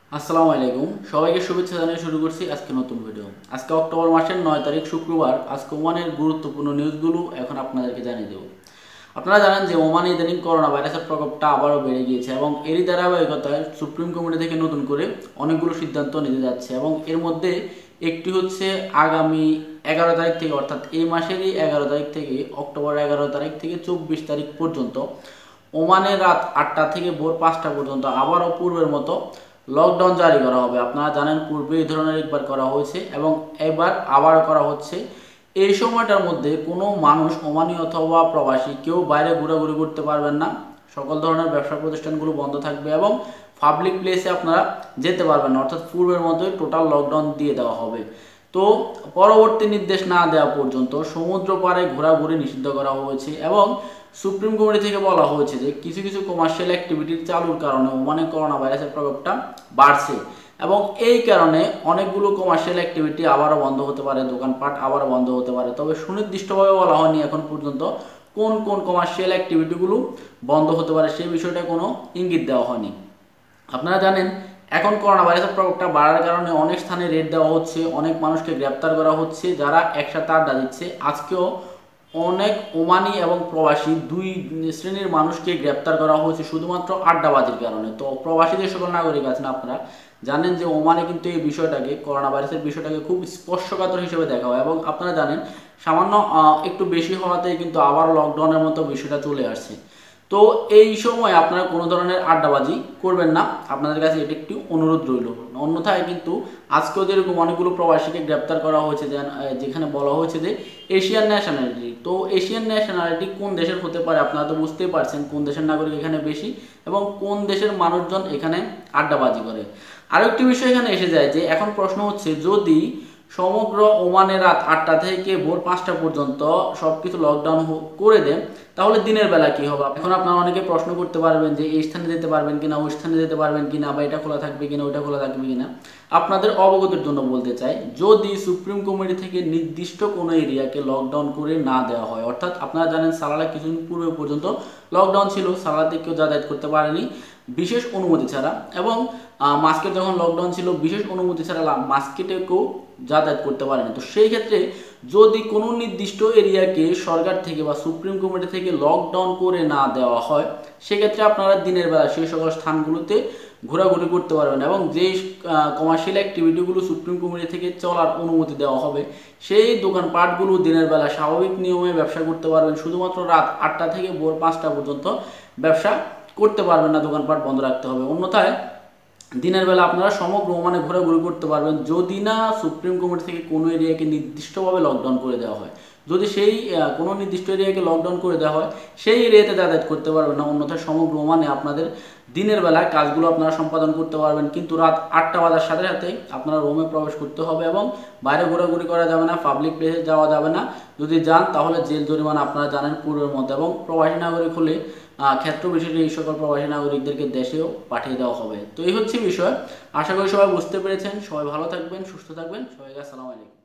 আসসালামু আলাইকুম, সবাইকে শুভেচ্ছা জানিয়ে শুরু করছি আজকে নতুন ভিডিও। আজকে অক্টোবর মাসের 9 তারিখ শুক্রবার। আজকে ওমানের গুরুত্বপূর্ণ নিউজগুলো এখন আপনাদেরকে জানিয়ে দেব। আপনারা জানেন যে ওমানে ইদানিং করোনা ভাইরাসের প্রকোপটা আবারও বেড়ে গিয়েছে এবং এরই ধারাবাহিকতায় সুপ্রিম কোর্ট থেকে নতুন করে অনেকগুলো সিদ্ধান্ত নিতে যাচ্ছে এবং এর মধ্যে একটি হচ্ছে আগামী 11 তারিখ থেকে, অর্থাৎ এই মাসেরই 11 তারিখ থেকে অক্টোবর 11 তারিখ থেকে 24 তারিখ পর্যন্ত ওমানে রাত 8টা থেকে ভোর 5টা পর্যন্ত আবারও পূর্বের মতো লকডাউন জারি করা হবে। আপনারা জানেন পূর্বে এই ধরনের একবার করা হয়েছে এবং এবার আবার করা হচ্ছে। এই সময়টার মধ্যে কোনো মানুষ ওমানি অথবা প্রবাসী কেউ বাইরে ঘোরাঘুরি করতে পারবেন না। সকল ধরনের ব্যবসা প্রতিষ্ঠানগুলো বন্ধ থাকবে এবং পাবলিক প্লেসে আপনারা যেতে পারবেন না, অর্থাৎ পূর্বের মতোই টোটাল লকডাউন দিয়ে দেওয়া হবে। তো পরবর্তী নির্দেশ না দেওয়া পর্যন্ত সমুদ্র পাড়ে ঘোরাঘুরি নিষিদ্ধ করা হয়েছে এবং সুপ্রিম কোর্ট থেকে বলা হয়েছে যে কিছু কিছু কমার্শিয়াল অ্যাক্টিভিটির চালুর কারণে ওমানে করোনা ভাইরাসের প্রকোপটা বাড়ছে এবং এই কারণে অনেকগুলো কমার্শিয়াল অ্যাক্টিভিটি আবারও বন্ধ হতে পারে, দোকানপাট আবারও বন্ধ হতে পারে। তবে সুনির্দিষ্টভাবে বলা হয়নি এখন পর্যন্ত কোন কোন কমার্শিয়াল অ্যাক্টিভিটিগুলো বন্ধ হতে পারে, সেই বিষয়টা কোনো ইঙ্গিত দেওয়া হয়নি। আপনারা জানেন এখন করোনা ভাইরাসের প্রকোপটা বাড়ার কারণে অনেক স্থানে রেড দেওয়া হচ্ছে, অনেক মানুষকে গ্রেপ্তার করা হচ্ছে যারা একসাথে আড্ডা দিচ্ছে। আজকেও অনেক ওমানি এবং প্রবাসী দুই শ্রেণীর মানুষকে গ্রেপ্তার করা হয়েছে শুধুমাত্র আড্ডাবাজির কারণে। তো প্রবাসী যে সকল নাগরিক আছেন আপনারা জানেন যে ওমানে কিন্তু এই বিষয়টাকে, করোনা ভাইরাসের বিষয়টাকে খুব স্পর্শকাতর হিসেবে দেখা হয় এবং আপনারা জানেন সামান্য একটু বেশি হওয়াতেই কিন্তু আবার লকডাউনের মতো বিষয়টা চলে আসছে। তো এই সময় আপনারা কোনো ধরনের আড্ডাবাজি করবেন না, আপনাদের কাছে এটি একটি অনুরোধ রইল। অন্যথায় কিন্তু আজকেও যেরকম অনেকগুলো প্রবাসীকে গ্রেপ্তার করা হয়েছে, যেখানে বলা হয়েছে যে এশিয়ান ন্যাশনালিটি। তো এশিয়ান ন্যাশনালিটি কোন দেশের হতে পারে আপনারা তো বুঝতেই পারছেন কোন দেশের নাগরিক এখানে বেশি এবং কোন দেশের মানুষজন এখানে আড্ডাবাজি করে। আরেকটি বিষয় এখানে এসে যায় যে এখন প্রশ্ন হচ্ছে যদি সমগ্র ওমানে রাত 8টা থেকে ভোর 5টা পর্যন্ত সবকিছু লকডাউন করে দেন তাহলে দিনের বেলা কি হবে। এখন আপনারা অনেকে প্রশ্ন করতে পারবেন যে এই স্থানে যেতে পারবেন কিনা, ওই স্থানে যেতে পারবেন কিনা, বা এটা খোলা থাকবে কিনা, ওইটা খোলা থাকবে কিনা। আপনাদের অবগতির জন্য বলতে চাই, যদি সুপ্রিম কমিটি থেকে নির্দিষ্ট কোনো এরিয়াকে লকডাউন করে না দেওয়া হয়, অর্থাৎ আপনারা জানেন সালালা কিছুদিন পূর্বে পর্যন্ত লকডাউন ছিল, সালালাতে কেউ যাতায়াত করতে পারেনি বিশেষ অনুমতি ছাড়া, এবং মাস্কেট যখন লকডাউন ছিল বিশেষ অনুমতি ছাড়া মাস্কেটে কেউ যাতায়াত করতে পারেনি। তো সেই ক্ষেত্রে যদি কোনো নির্দিষ্ট এরিয়াকে সরকার থেকে বা সুপ্রিম কমিটি থেকে লকডাউন করে না দেওয়া হয়, সেক্ষেত্রে আপনারা দিনের বেলা সেই সকল স্থানগুলোতে ঘোরাঘুরি করতে পারবেন এবং যেই কমার্শিয়াল অ্যাক্টিভিটিগুলো সুপ্রিম কমিটি থেকে চলার অনুমতি দেওয়া হবে সেই দোকানপাটগুলো দিনের বেলা স্বাভাবিক নিয়মে ব্যবসা করতে পারবেন। শুধুমাত্র রাত 8টা থেকে ভোর 5টা পর্যন্ত ব্যবসা করতে পারবেন না, দোকানপাট বন্ধ রাখতে হবে। অন্যথায় দিনের বেলা আপনারা সমগ্র ওমানে ঘোরাঘুরি করতে পারবেন যদি না সুপ্রিম কোর্ট থেকে কোনো এরিয়াকে নির্দিষ্টভাবে লকডাউন করে দেওয়া হয়। যদি সেই কোনো নির্দিষ্ট এরিয়াকে লকডাউন করে দেওয়া হয় সেই এরিয়াতে যাতায়াত করতে পারবেন না, অন্যথায় সমগ্র ওমানে আপনাদের দিনের বেলায় কাজগুলো আপনারা সম্পাদন করতে পারবেন। কিন্তু রাত 8টা বাজার সাথে সাথেই আপনারা রুমে প্রবেশ করতে হবে এবং বাইরে ঘোরাঘুরি করা যাবে না, পাবলিক প্লেসে যাওয়া যাবে না। যদি যান তাহলে জেল জরিমানা আপনারা জানেন পূর্বের মতো, এবং প্রবাসী নাগরিক হলে ক্ষেত্র বিশেষে এই সকল প্রবাসী নাগরিকদেরকে দেশেও পাঠিয়ে দেওয়া হবে। তো এই হচ্ছে বিষয়। আশা করি সবাই বুঝতে পেরেছেন। সবাই ভালো থাকবেন, সুস্থ থাকবেন। সবাইকে আসসালামু আলাইকুম।